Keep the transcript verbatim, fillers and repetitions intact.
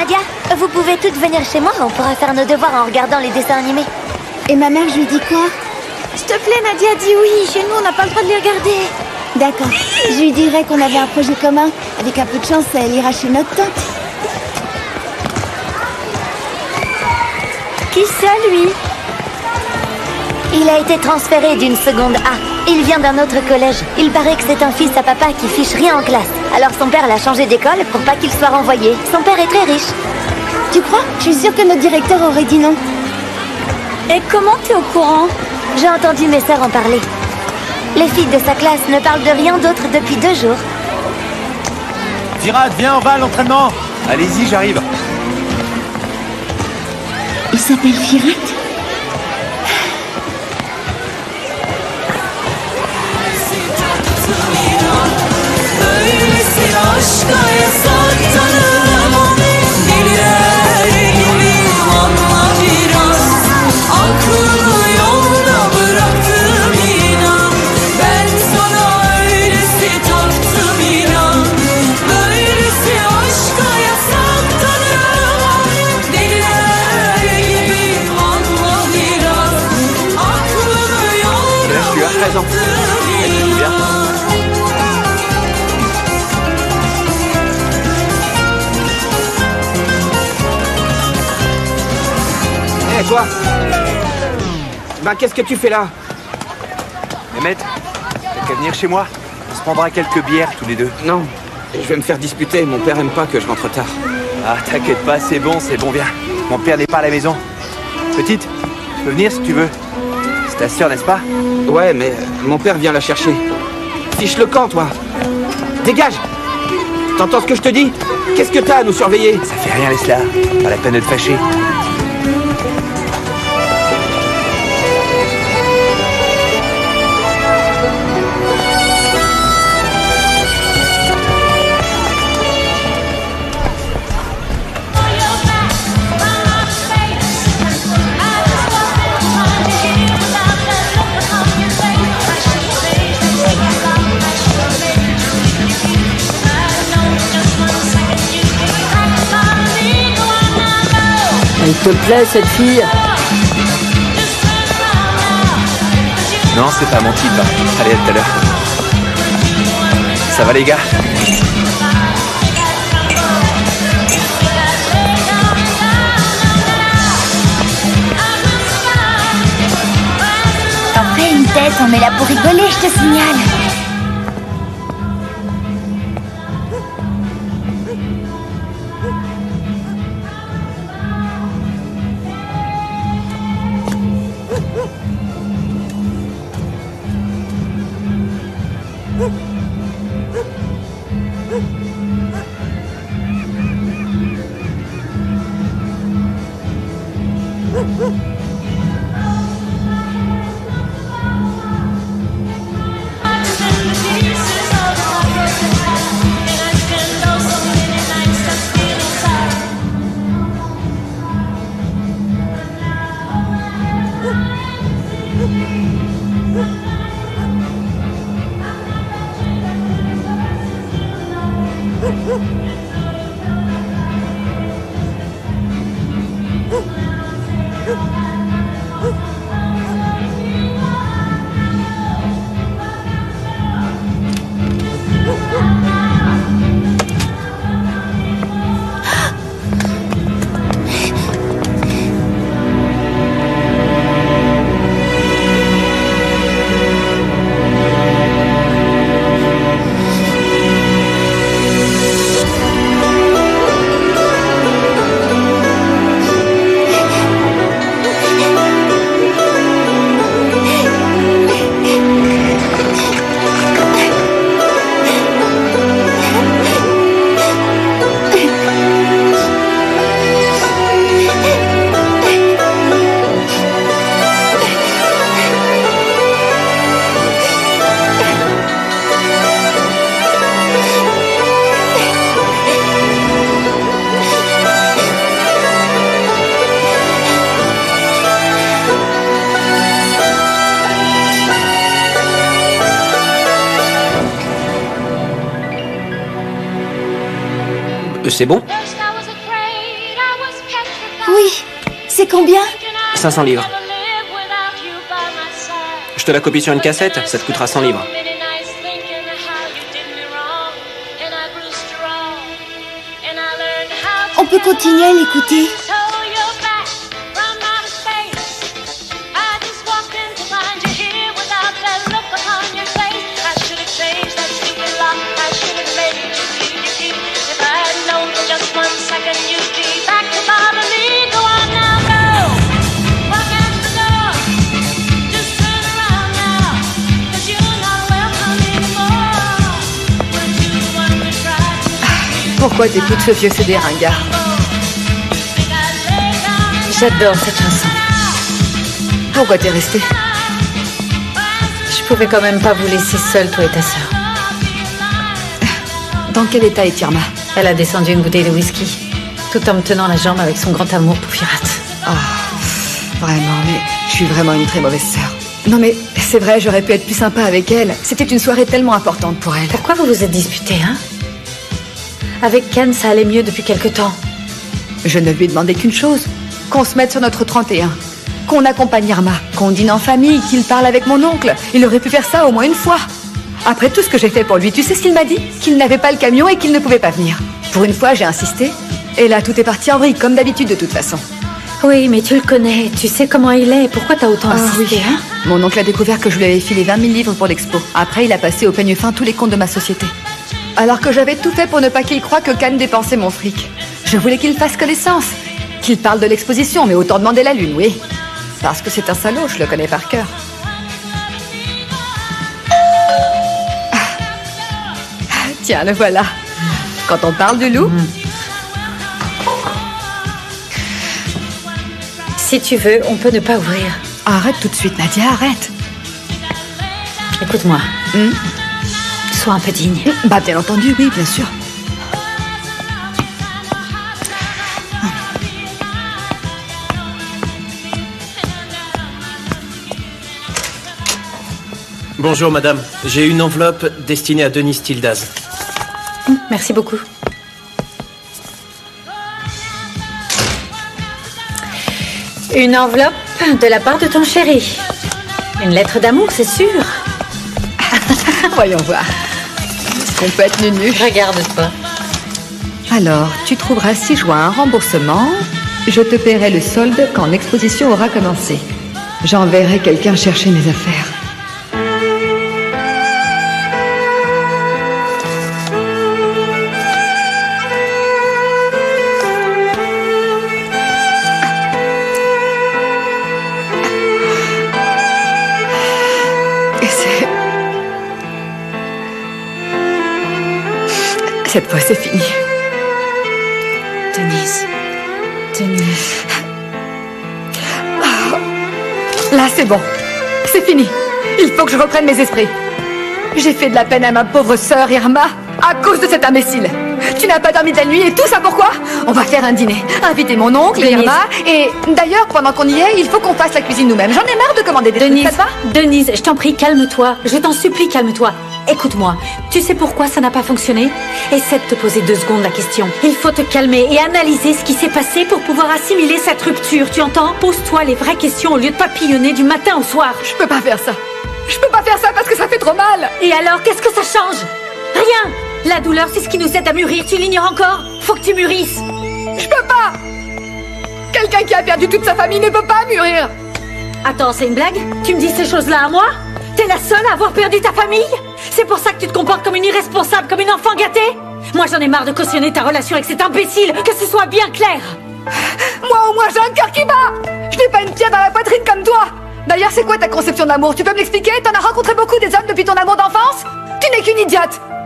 Nadia, vous pouvez toutes venir chez moi, on pourra faire nos devoirs en regardant les dessins animés. Et ma mère, je lui dis quoi? S'il te plaît, Nadia, dis oui. Chez nous, on n'a pas le droit de les regarder. D'accord. Je lui dirai qu'on avait un projet commun. Avec un peu de chance, elle ira chez notre tante. Qui ça, lui? Il a été transféré d'une seconde A. Il vient d'un autre collège. Il paraît que c'est un fils à papa qui fiche rien en classe. Alors son père l'a changé d'école pour pas qu'il soit renvoyé. Son père est très riche. Tu crois? Je suis sûre que notre directeur aurait dit non. Et comment t'es au courant? J'ai entendu mes sœurs en parler. Les filles de sa classe ne parlent de rien d'autre depuis deux jours. Virad, viens, on va à l'entraînement. Allez-y, j'arrive. Il s'appelle Firat? Hé, toi! Ben, qu'est-ce que tu fais là? Mehmet, t'as qu'à venir chez moi. On se prendra quelques bières tous les deux. Non, je vais me faire disputer. Mon père aime pas que je rentre tard. Ah, t'inquiète pas, c'est bon, c'est bon, viens. Mon père n'est pas à la maison. Petite, tu peux venir si tu veux. C'est ta sœur, n'est-ce pas? Ouais, mais mon père vient la chercher. Fiche le camp, toi! Dégage! T'entends ce que je te dis? Qu'est-ce que t'as à nous surveiller? Ça fait rien, laisse-la. Pas la peine de te fâcher. Elle te plaît, cette fille? Non, c'est pas mon type. Allez, à tout à l'heure. Ça va, les gars? T'en fais une tête, on est là pour rigoler, je te signale. C'est bon? Combien? cinq cents livres. Je te la copie sur une cassette, ça te coûtera cent livres. On peut continuer à l'écouter. Pourquoi t'écoutes ce vieux C D ringard? J'adore cette chanson. Pourquoi t'es resté? Je pouvais quand même pas vous laisser seule, toi et ta sœur. Dans quel état est Irma? Elle a descendu une bouteille de whisky, tout en me tenant la jambe avec son grand amour pour pirate. Oh, vraiment, mais je suis vraiment une très mauvaise sœur. Non mais, c'est vrai, j'aurais pu être plus sympa avec elle. C'était une soirée tellement importante pour elle. Pourquoi vous vous êtes disputés, hein? Avec Ken, ça allait mieux depuis quelque temps. Je ne lui ai demandé qu'une chose. Qu'on se mette sur notre trente et un. Qu'on accompagne Irma. Qu'on dîne en famille, qu'il parle avec mon oncle. Il aurait pu faire ça au moins une fois. Après tout ce que j'ai fait pour lui, tu sais ce qu'il m'a dit? Qu'il n'avait pas le camion et qu'il ne pouvait pas venir. Pour une fois, j'ai insisté. Et là, tout est parti en vrille, comme d'habitude de toute façon. Oui, mais tu le connais. Tu sais comment il est. Pourquoi t'as autant Ah, insisté, oui. hein? Mon oncle a découvert que je lui avais filé vingt mille livres pour l'expo. Après, il a passé au peigne fin tous les comptes de ma société. Alors que j'avais tout fait pour ne pas qu'il croie que Cannes dépensait mon fric. Je voulais qu'il fasse connaissance. Qu'il parle de l'exposition, mais autant demander la lune, oui. Parce que c'est un salaud, je le connais par cœur. Ah. Tiens, le voilà. Quand on parle du loup... Mmh. Si tu veux, on peut ne pas ouvrir. Arrête tout de suite, Nadia, arrête. Écoute-moi. Mmh. Sois un peu digne. Bah, bien entendu, oui, bien sûr. Bonjour madame, j'ai une enveloppe destinée à Denis Tildaz. Merci beaucoup. Une enveloppe de la part de ton chéri. Une lettre d'amour, c'est sûr. Voyons voir. Est-ce qu'on peut être nu-nu? Regarde-toi. Alors, tu trouveras six juin un remboursement. Je te paierai le solde quand l'exposition aura commencé. J'enverrai quelqu'un chercher mes affaires. Et c'est... Cette fois, c'est fini. Denise. Denise. Là, c'est bon. C'est fini. Il faut que je reprenne mes esprits. J'ai fait de la peine à ma pauvre sœur Irma à cause de cet imbécile. Tu n'as pas dormi de la nuit et tout ça pourquoi? On va faire un dîner. Inviter mon oncle, Denise. Irma. Et d'ailleurs, pendant qu'on y est, il faut qu'on fasse la cuisine nous-mêmes. J'en ai marre de commander des Denise, trucs, ça te va? Denise, je t'en prie, calme-toi. Je t'en supplie, calme-toi. Écoute-moi, tu sais pourquoi ça n'a pas fonctionné? Essaie de te poser deux secondes la question. Il faut te calmer et analyser ce qui s'est passé pour pouvoir assimiler cette rupture, tu entends? Pose-toi les vraies questions au lieu de papillonner du matin au soir. Je peux pas faire ça. Je peux pas faire ça parce que ça fait trop mal. Et alors, qu'est-ce que ça change? Rien! La douleur, c'est ce qui nous aide à mûrir, tu l'ignores encore? Faut que tu mûrisses. Je peux pas. Quelqu'un qui a perdu toute sa famille ne peut pas mûrir. Attends, c'est une blague? Tu me dis ces choses-là à moi? T'es la seule à avoir perdu ta famille? C'est pour ça que tu te comportes comme une irresponsable, comme une enfant gâtée? Moi, j'en ai marre de cautionner ta relation avec cet imbécile, que ce soit bien clair. Moi, au moins, j'ai un cœur qui bat. Je n'ai pas une pierre dans la poitrine comme toi. D'ailleurs, c'est quoi ta conception d'amour? Tu peux me l'expliquer? T'en as rencontré beaucoup des hommes depuis ton amour d'enfance? Tu n'es qu'une idiote.